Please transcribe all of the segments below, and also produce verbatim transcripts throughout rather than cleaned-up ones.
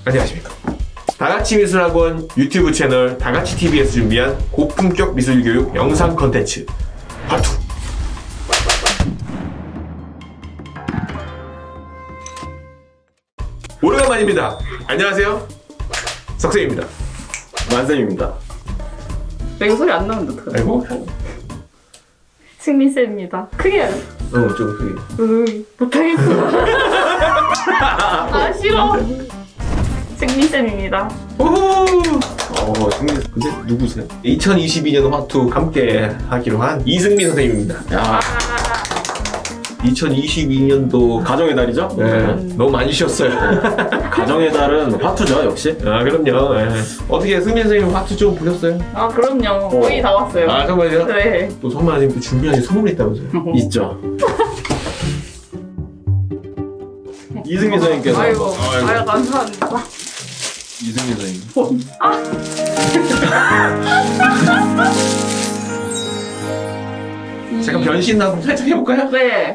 안녕하십니까. 다같이 미술학원 유튜브 채널 다같이티비에서 준비한 고품격 미술교육 영상 컨텐츠 파트 투. 오래간만입니다. 안녕하세요. 석쌤입니다. 만쌤입니다. 내가 소리 안 나는데 어떡하지? 아이고. 승민쌤입니다. 크게 하자. 어, 좀 크게. 으이, 못하겠어. 아, 싫어. 승민쌤입니다. 오호! 어, 승민, 근데 누구세요? 이천이십이 년 화투 함께 하기로 한 이승민 선생님입니다. 야, 이천이십이 년도 가정의 달이죠? 네, 음. 너무 많이 쉬었어요. 가정의 달은 화투죠, 역시. 아, 그럼요. 네. 어떻게 승민 선생님 화투 좀 보셨어요? 아, 그럼요. 거의 다 왔어요. 아, 정말요? 네. 또 선배님 또 준비한 선물이 있다면서요? 있죠. 이승민 선생님께서. 아이고, 아이고. 아유, 감사합니다. 이승민 선생님. 제가 변신 한번 살짝 해볼까요? 네.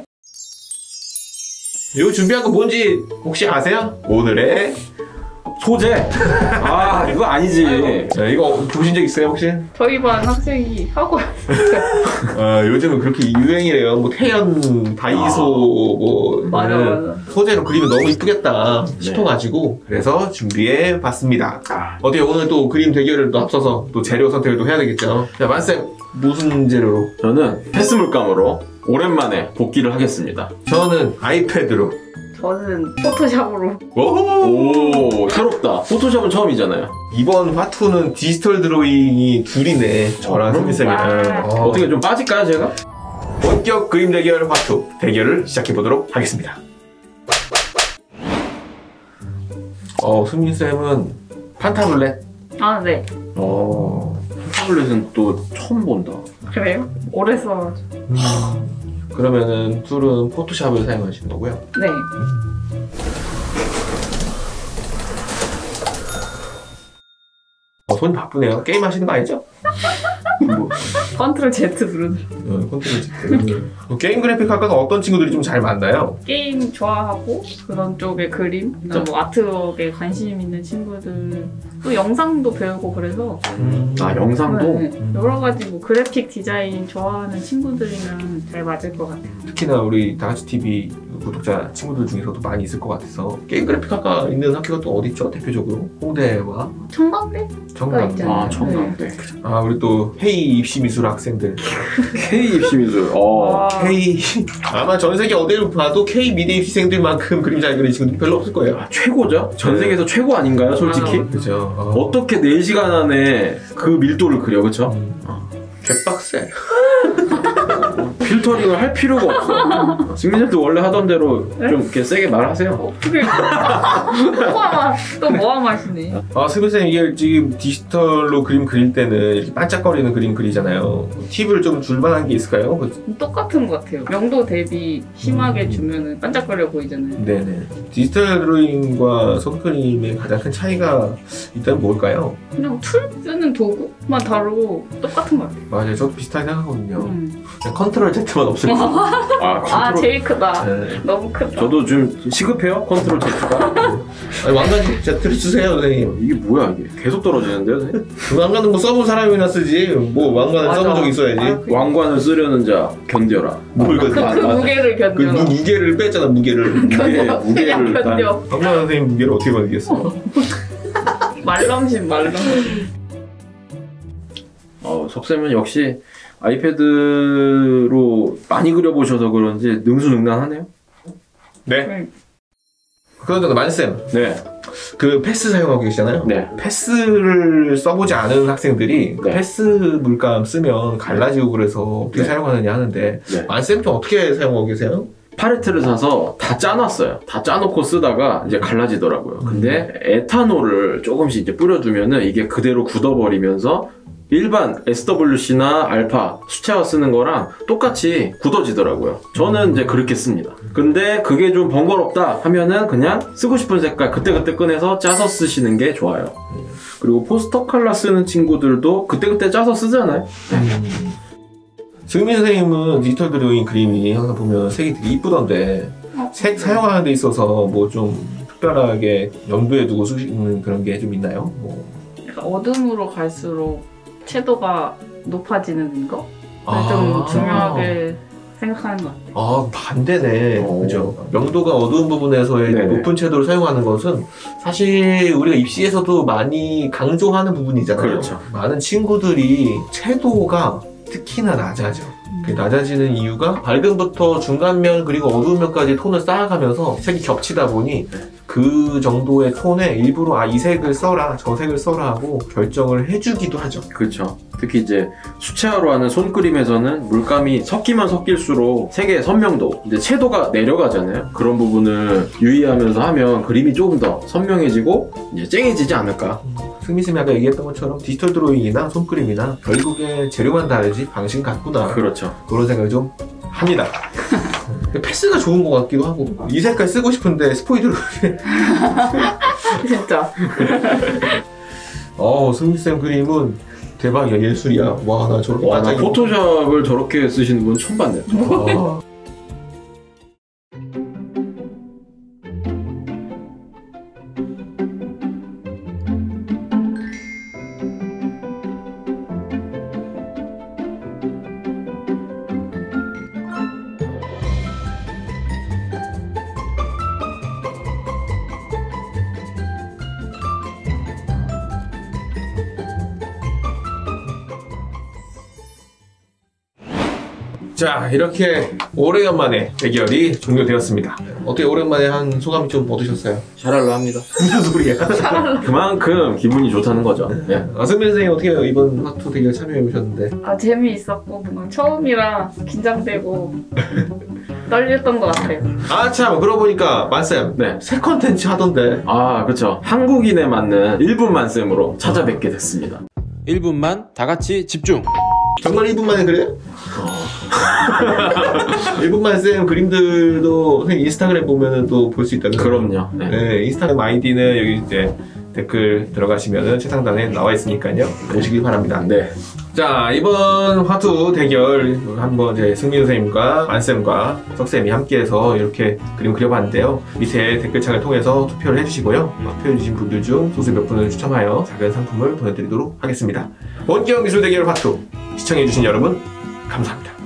이거 준비한 거 뭔지 혹시 아세요? 오늘의 소재. 아, 이거 아니지. 네, 이거 보신 적 있어요 혹시? 저희 반 학생이 하고 왔어요. 아, 요즘은 그렇게 유행이래요. 뭐 태연, 다이소 뭐 맞아, 네. 맞아. 소재로 그리면 너무 이쁘겠다 싶어가지고 그래서 준비해 봤습니다. 어떻게 오늘 또 그림 대결을 또 앞서서 또 재료 선택을 또 해야 되겠죠? 자, 만쌤 무슨 재료로? 저는 패스 물감으로 오랜만에 복귀를 하겠습니다. 저는 아이패드로. 저는 포토샵으로. 오! 오, 새롭다. 포토샵은 처음이잖아요. 이번 화투는 디지털 드로잉이 둘이네. 저랑 그럼? 승민쌤이랑. 와. 어. 어떻게 좀 빠질까요, 제가? 본격 그림 대결 화투 대결을 시작해보도록 하겠습니다. 어, 승민쌤은 판타블렛. 아, 네. 어. 타블렛은 또 처음 본다. 그래요? 오래 써가지고. 음. 그러면은 둘은 포토샵을 사용하시는 거고요. 네. 어, 손이 바쁘네요. 게임 하시는 거 아니죠? 뭐, 컨트롤 Z 누르는. 어, 컨트롤 Z. 어, 게임 그래픽 학과가 어떤 친구들이 좀 잘 만나요? 게임 좋아하고 그런 쪽의 그림, 뭐 아트웍에 관심 있는 친구들, 또 영상도 배우고 그래서 음. 아, 영상도? 네, 네. 여러 가지 뭐 그래픽 디자인 좋아하는 친구들이면 잘 맞을 것 같아요. 특히나 우리 다같이 티비 구독자 친구들 중에서도 많이 있을 것 같아서 게임 그래픽 학과 있는 학교가 또 어디 있죠? 대표적으로 홍대와 청강대? 청강대. 있잖아요. 아, 청강대. 아, 우리 또 헤이 입시 미술 학생들. K 입시미술. 어. 와. K 아마 전 세계 어디를 봐도 K 미대 입시생들만큼 그림 잘 그리는 친구들 별로 없을 거예요. 아, 최고죠? 전 세계에서 최고 아닌가요, 솔직히? 아. 그죠. 어. 어떻게 네 시간 안에 그 밀도를 그려, 그쵸? 음. 개빡세. 필터링을 할 필요가 없어. 승민님도 원래 하던 대로 좀 이렇게 세게 말하세요. 어떻게 또 뭐가 맛이네. 아, 스미쌤 이게 지금 디지털로 그림 그릴 때는 이렇게 반짝거리는 그림 그리잖아요. 팁을 좀 줄만한 게 있을까요? 똑같은 것 같아요. 명도 대비 심하게 주면은 반짝거려 보이잖아요. 네네. 디지털 드로잉과 소ft 그림의 가장 큰 차이가 있다면 뭘까요? 그냥 툴 쓰는 도구만 다르고 똑같은 것 같아요. 맞아요. 저도 비슷하게 생각하거든요. 음. 그냥 컨트롤 Z만 없을 뿐. 아, 아, 컨트롤. 제일 크다. 네. 너무 크다. 저도 좀 시급해요, 컨트롤 Z가. 아니, 왕관 Z를 쓰세요, 선생님. 이게 뭐야, 이게. 계속 떨어지는데요, 선생님? 그 왕관은 뭐 써본 사람이나 쓰지. 뭐 왕관을 맞아. 써본 적이 있어야지. 아, 그- 왕관을 쓰려는 자, 견뎌라. 뭘 그, 견뎌? 그 무게를 그 견뎌. 무, 무게를 뺐잖아, 무게를. 무게, 견뎌. 그냥 무게를 일단. 견뎌. 왕관 선생님 무게를 어떻게 견디겠어? 말넘심 말넘심. 어, 석쌤은 역시 아이패드로 많이 그려보셔서 그런지 능수능란하네요. 네. 그런데 만쌤, 네. 그 패스 사용하고 계시잖아요. 네. 패스를 써보지 않은 학생들이 네. 패스 물감 쓰면 갈라지고 그래서 어떻게 네. 사용하느냐 하는데 네. 만쌤 좀 어떻게 사용하고 계세요? 팔레트를 사서 다 짜놨어요. 다 짜놓고 쓰다가 이제 갈라지더라고요. 근데 에탄올을 조금씩 이제 뿌려주면은 이게 그대로 굳어버리면서 일반 에스더블유씨나 알파 수채화 쓰는 거랑 똑같이 굳어지더라고요. 저는 이제 그렇게 씁니다. 근데 그게 좀 번거롭다 하면은 그냥 쓰고 싶은 색깔 그때그때 꺼내서 짜서 쓰시는 게 좋아요. 그리고 포스터 컬러 쓰는 친구들도 그때그때 짜서 쓰잖아요. 음. 승민 선생님은 디지털 드로잉 그림이 항상 보면 색이 되게 이쁘던데 색 사용하는 데 있어서 뭐 좀 특별하게 염두에 두고 쓰시는 그런 게 좀 있나요? 뭐. 약간 어둠으로 갈수록 채도가 높아지는 거? 아. 좀 중요하게 생각하는 것 같아요. 아, 반대네. 오. 그죠? 명도가 어두운 부분에서의 네네. 높은 채도를 사용하는 것은 사실 우리가 입시에서도 많이 강조하는 부분이잖아요. 그렇죠. 많은 친구들이 채도가 특히나 낮아져. 그 낮아지는 이유가 밝음부터 중간면 그리고 어두운 면까지 톤을 쌓아가면서 색이 겹치다 보니 그 정도의 톤에 일부러 아, 이 색을 써라, 저 색을 써라 하고 결정을 해주기도 하죠. 그렇죠. 특히 이제 수채화로 하는 손그림에서는 물감이 섞이면 섞일수록 색의 선명도, 이제 채도가 내려가잖아요. 그런 부분을 유의하면서 하면 그림이 조금 더 선명해지고 이제 쨍해지지 않을까. 승민쌤이 아까 얘기했던 것처럼 디지털 드로잉이나 손그림이나 결국에 재료만 다르지 방식 같구나. 그렇죠. 그런 생각을 좀 합니다. 패스가 좋은 것 같기도 하고 이 색깔 쓰고 싶은데 스포이드로 진짜. 어 승민쌤 그림은 대박이야. 예술이야. 와 나 저렇게 와, 나 반짝이- 포토샵을 저렇게 쓰시는 분 처음 봤네. 아. 자 이렇게 오래간만에 대결이 종료되었습니다. 어떻게 오랜만에 한 소감이 좀 얻으셨어요? 샤랄라 합니다. 무슨 소리야? 그만큼 기분이 좋다는 거죠. 예. 아, 승민 선생님 어떻게 해요? 이번 화투 대결 참여해보셨는데 아, 재미있었고, 뭔가 처음이라 긴장되고, 떨렸던 것 같아요. 아 참 그러고 보니까 만쌤 네. 새 컨텐츠 하던데 아, 그렇죠. 한국인에 맞는 일 분 만쌤으로 찾아뵙게 됐습니다. 일 분만 다 같이 집중. 정말 일 분 만에 그래요? 일 분 만쌤 그림들도 선생님 인스타그램 보면은 또 볼 수 있다는 그럼요. 네. 네, 인스타그램 아이디는 여기 이제 댓글 들어가시면은 최상단에 나와 있으니까요. 보시기 바랍니다. 네. 자, 이번 화투 대결 한번 이제 승민 선생님과 만쌤과 석쌤이 함께해서 이렇게 그림 그려봤는데요. 밑에 댓글창을 통해서 투표를 해주시고요. 투표해주신 분들 중 소수 몇 분을 추첨하여 작은 상품을 보내드리도록 하겠습니다. 원격 미술 대결 화투 시청해주신 여러분 감사합니다.